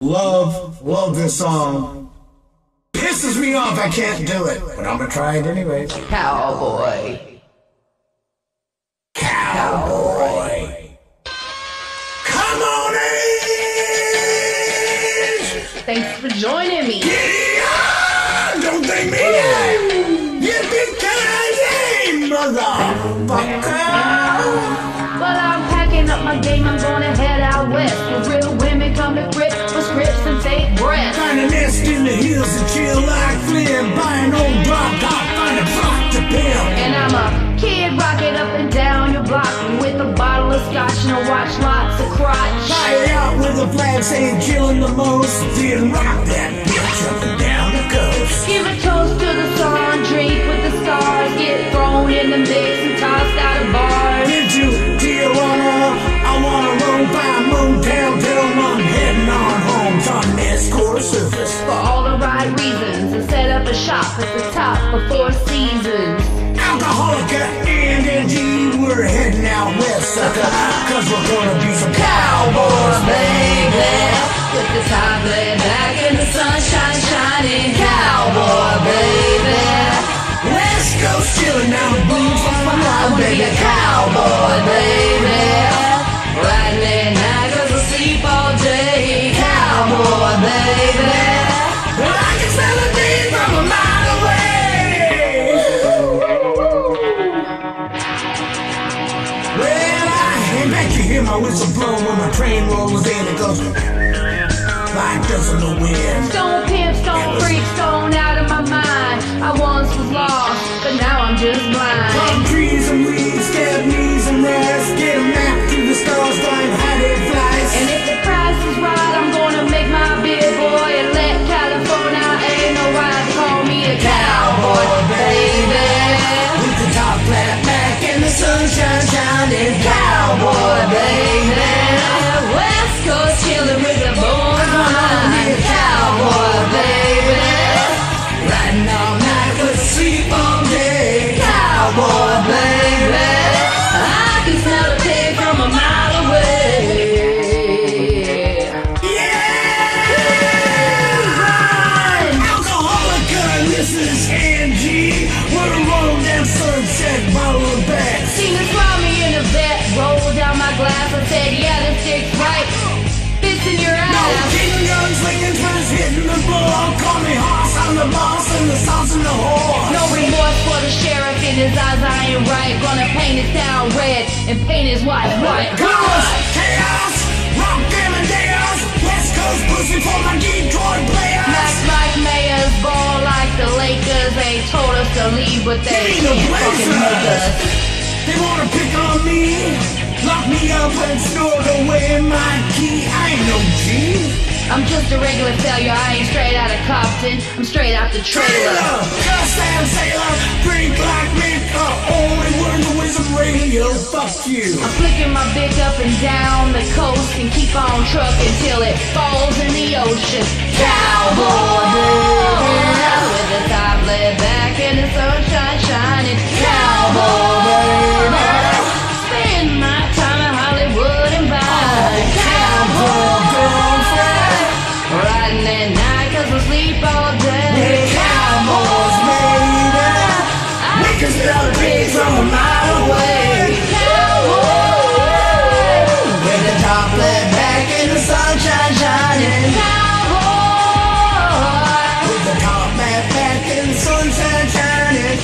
Love this song. Pisses me off, I can't do it, but I'm gonna try it anyway. Cowboy. Cowboy. Come on in! Thanks for joining me. Yeah, don't thank me. Yippee-ki-yay, motherfucker! Well, I'm packing up my game, I'm gonna head out west. Where real women come to grips with scripts and fake breath. Find a nest in the hills and chill like Flynn. Buy an old drop top, find a block to pimp. And I'm a kid rocking up and down your block with a bottle of scotch and I watch lots of crotch. Buy it out with a flag saying killing the most. Then rock that bitch up and down the coast. Give a toast to the sun, drink with the stars, get thrown in the mix and tossed out of bars. Into Tijuana, I wanna roll by Motown till I'm heading on home. On escort service For all the right reasons and set up a shop at the top of Four Seasons. Alcoholica and Angie, we're heading out west, sucker, cause we're gonna be some cowboys, baby. With the top laid back and the sunshine shining. Cowboy, baby. West Coast chillin' now, boots on my I line, wanna be baby. a cowboy, baby. Riding at night 'cause I sleep all day. Cowboy, baby. I can smell the beat from a mile away. Well, I hang back to hear my whistle blow when my train rolls in. It goes like dust in the wind. Stone pimp, stone freak, stone out of my mind. I once was lost, but now I'm just blind. Palm trees and weeds, scab knees and rest. Get a map through the stars, find how it flies. And if the price is right, I'm gonna make my big boy and let California ain't no right to call me a cowboy, baby. With the top flat back and the sunshine shining. Cowboy, baby. West Coast chillin' with the boys behind. Cowboy, baby. Riding all night with sleep all day. Cowboy, baby. I can smell the pig from a mile away. Yeah! Run! Alcoholica, and this is Angie. We're rolling down Sunset, bottle of back. Seen the me in the vet, rolled down my glass. I said, yeah, this dick's right. Fits in your No ass. king guns, slinging first, hitting the ball. Call me Hoss, I'm the boss, and the sauce in the horse. No remorse for the sheriff in his eyes, I ain't right. Gonna paint his town red and paint his wife white. Chaos, chaos, rock Amadeus. West Coast pussy for my Detroit players. Max like mayors, ball like the Lakers. They told us to leave, but they Give me the can't fucking make Blazers. us. They wanna pick on me, lock me up and snort away my key. I ain't no G. I'm just a regular failure, I ain't straight out of Compton. I'm straight out the trailer. Just and sailor, drink like liquor. Only word the wisdom radio. Fuck you. I'm flicking my dick up and down the coast and keep on trucking till it falls in the ocean. Cowboy, baby. With the top laid back and the sunshine shining. Cowboy, baby. Spend my time in Hollywood and Vine. Cowboy, girlfriend. Riding at night 'cause I sleep all day. Cowboys, baby. We can smell the pig from a mile away. Cowboy. With the top laid back and the sunshine shining. Cowboy. With the top laid back and the sunshine shining.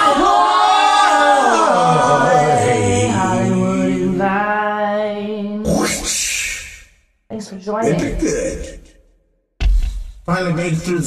Cowboy. Hollywood and Vine. Whoosh. Thanks for joining. It'd be good. Finally made it through the